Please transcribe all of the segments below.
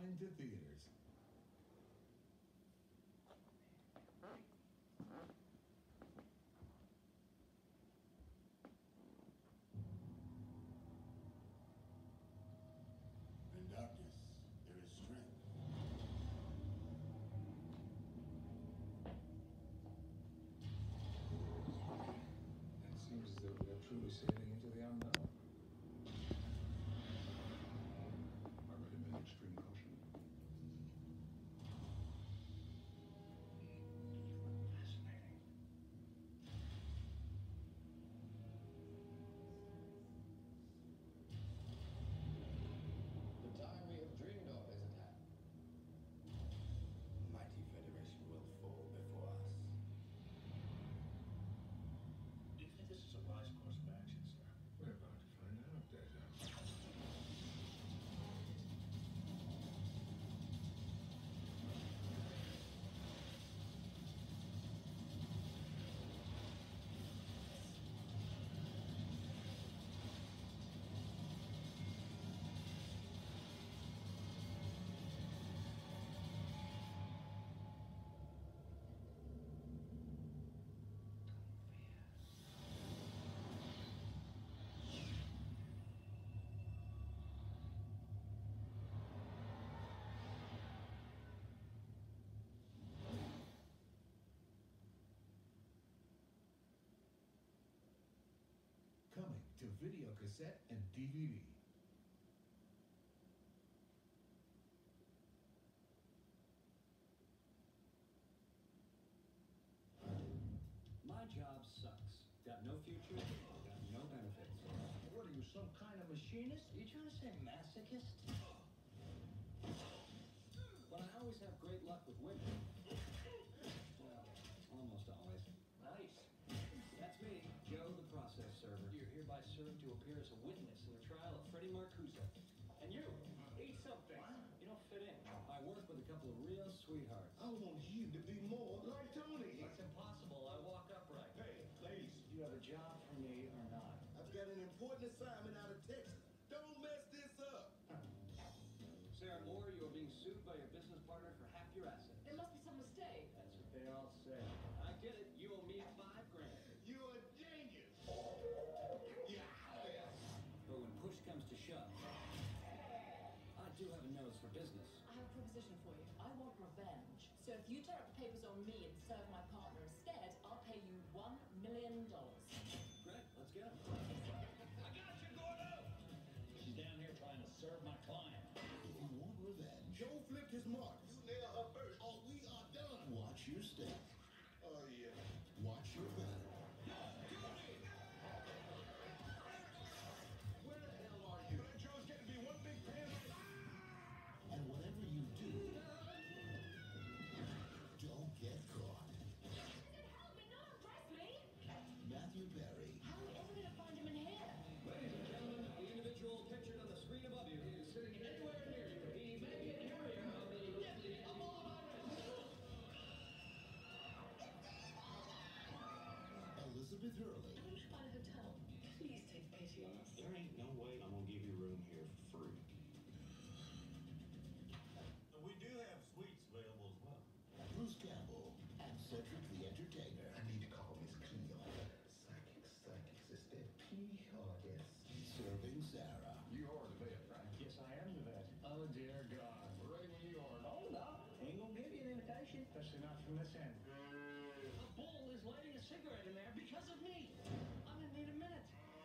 coming to theaters. In darkness, there is strength. It seems as though we are truly sailing into the unknown. I recommend extreme caution. Fascinating. The time we have dreamed of is at hand. Mighty Federation will fall before us. Do you think this is a wise course of action, sir? We're about to find out, Data. Coming to video cassette and DVD. My job sucks. Got no future, got no benefits. What are you, some kind of machinist? Are you trying to say masochist? But I always have great luck with women. Well, almost always. Nice. That's me, Joe the process server. You're hereby served to appear as a witness in the trial of Freddie Marcuse. And you, eat something. You don't fit in. I work with a couple of real sweethearts. I want you to be more like Tony. It's impossible. I walk upright. Hey, ladies, Do you have a job for me or not? I've got an important assignment out of Texas. Don't mess this up. Sarah Moore, you are being sued by your business partner for half your assets. There must be some mistake. That's what they all say. I get it. You owe me $5,000. You're a genius. Yeah. But when push comes to shove, I do have a nose for business. I have a proposition for you. I want revenge. So if you tear up the papers on me and serve my partner instead, I'll pay you $1 million. Great, let's go. I got you, Gordo! She's down here trying to serve my client. If you want revenge, Joe flipped his mark. You nail her first, or we are done. Watch your step. Oh, yeah. Watch your back. Where the hell are you? That Joe's getting to be one big pan. And whatever you do, don't get caught. Help me, not arrest me! Matthew Perry, How are we ever going to find him in here? Ladies and gentlemen, the individual pictured on the screen above you is sitting anywhere near you. He may be an area of the deadly Elizabeth Hurley, I want to find a hotel. Please take pity on us. There ain't no way I'm gonna give you room here for free. We do have suites available as well. Bruce Campbell, and Cedric the Entertainer. I need to call Miss Cleo. Psychics, is that PRS? Serving Sarah. You are the vet, right? Yes, I am the vet. Oh, dear God. We're ready when you are. Hold up. Ain't gonna give you an invitation. Especially not from this end. A bull is lighting a cigarette in there because of me. I'm gonna need a minute.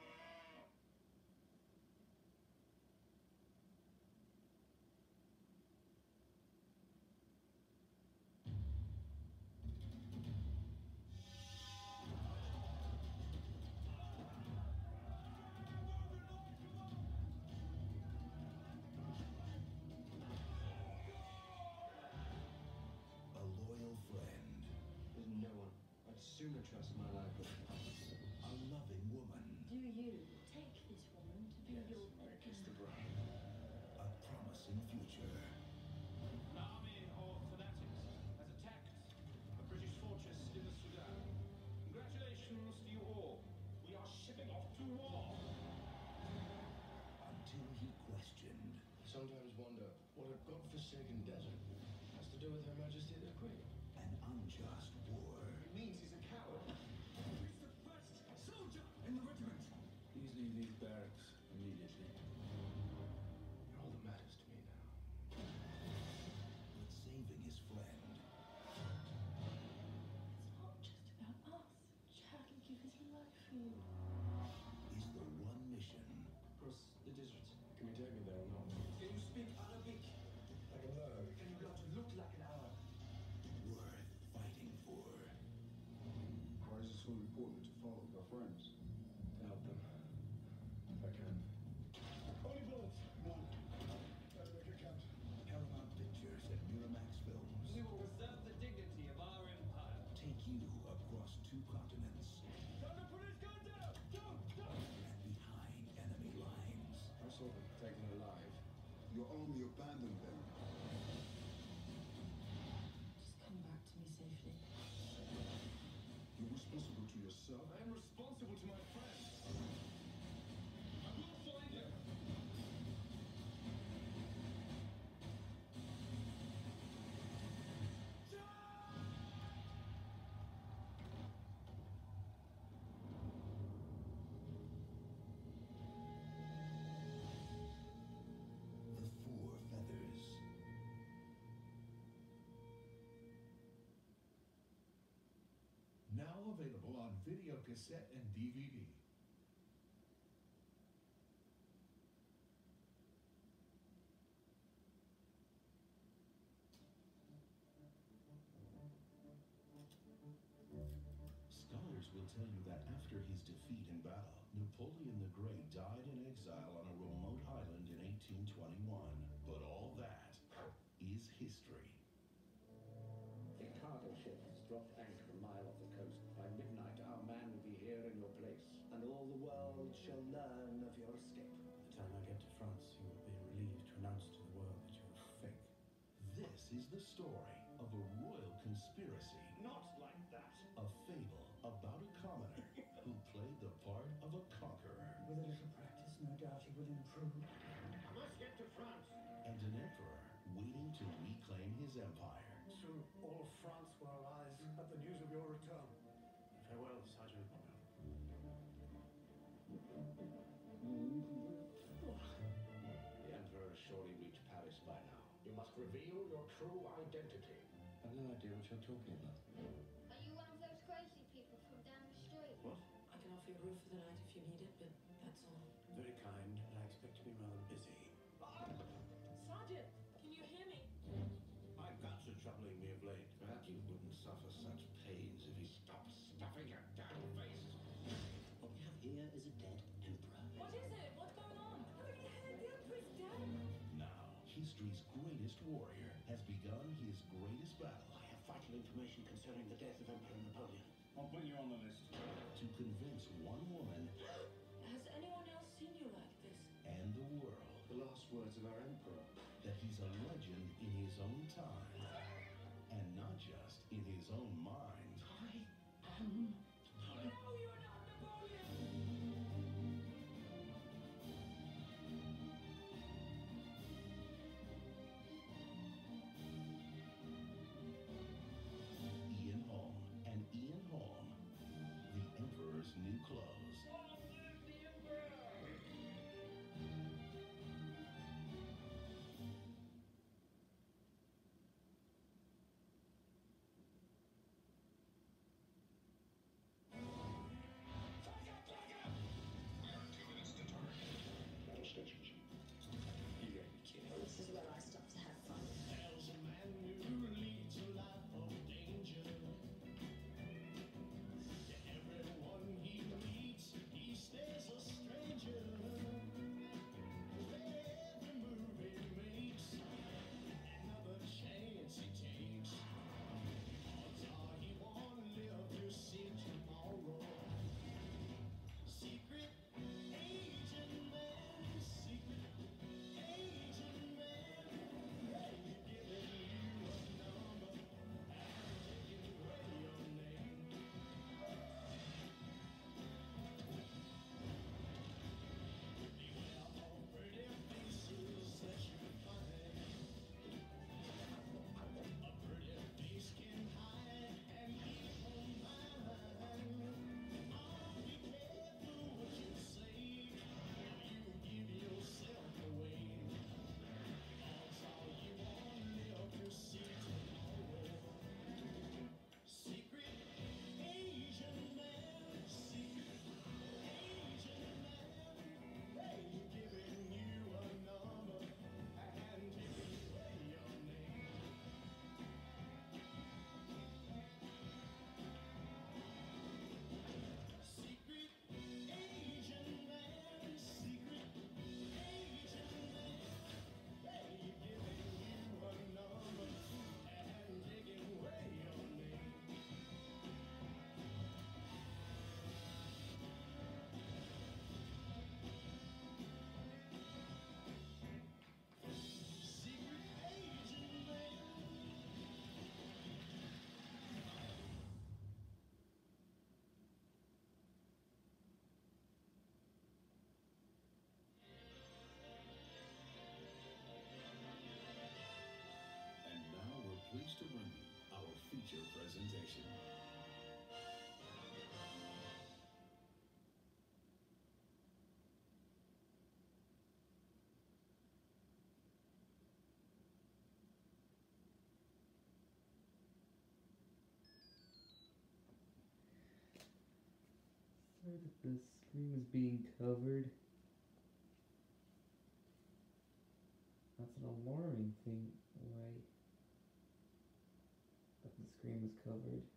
A loyal friend. There's no one I'd sooner trust my life with. A loving woman. Do you take this woman to be your... Kiss the bride. A promising future. An army of fanatics has attacked a British fortress in the Sudan. Congratulations to you all. We are shipping off to war. Until he questioned. Sometimes wonder what a godforsaken just war. It means he's a coward. He's the best soldier in the regiment. Please leave these barracks immediately. You're all that matters to me now. But saving his friend It's not just about us. Chad will give his life for you. is the one mission Across the desert. Can you take me there or not? Can you speak Arabic? I can learn. Can you learn to look like an Arab? worth fighting for. Why is it so important to follow our friends? To help them. If I can. Only bullets. None. Better make a count. Paramount Pictures and Miramax Films We will preserve the dignity of our empire. take you across 2 continents Time to put his gun down! Don't! and behind enemy lines. I saw them taken alive. Your army abandoned them. Just come back to me safely. You're responsible to yourself. I am responsible to my friends. I will find them. The Four Feathers. Now available on video cassette and DVD. Scholars will tell you that after his defeat in battle, Napoleon the Great died in exile on a remote island in 1821. But all that is history. A cargo ship has dropped anchor a mile off the coast. By midnight, our man will be here in your place, and all the world shall learn of your escape. By the time I get to France, you will be relieved to announce to the world that you're fake. This is the story of a royal conspiracy. Not like that. A fable about a commoner who played the part of a conqueror. With a little practice, no doubt he will improve. Let's get to France. And an emperor waiting to reclaim his empire. Soon all of France will arise at the news of your return. Farewell, Sergeant. The Emperor has surely reached Paris by now. You must reveal your true identity. I have no idea what you're talking about. Are you one of those crazy people from down the street? What? I can offer you a roof for the night if you need it, but that's all. Very kind, but I expect to be rather busy. Sergeant, can you hear me? My guts are troubling me of late. Perhaps you wouldn't suffer such pains if you stopped stuffing your damn face. What we have here is a dead emperor. What is it? What's going on? Hurry ahead, the Emperor's dead. Now, history's greatest warrior has begun his greatest battle I have vital information concerning the death of Emperor Napoleon. I'll put you on the list. to convince one woman Has anyone else seen you like this? and the world The last words of our emperor. that he's a legend in his own time and not just in his own mind. No, you're not Napoleon! Ian Holm and Ian Holm, the Emperor's New Clothes. Sorry that the screen was being covered. That's an alarming thing, why that the screen was covered.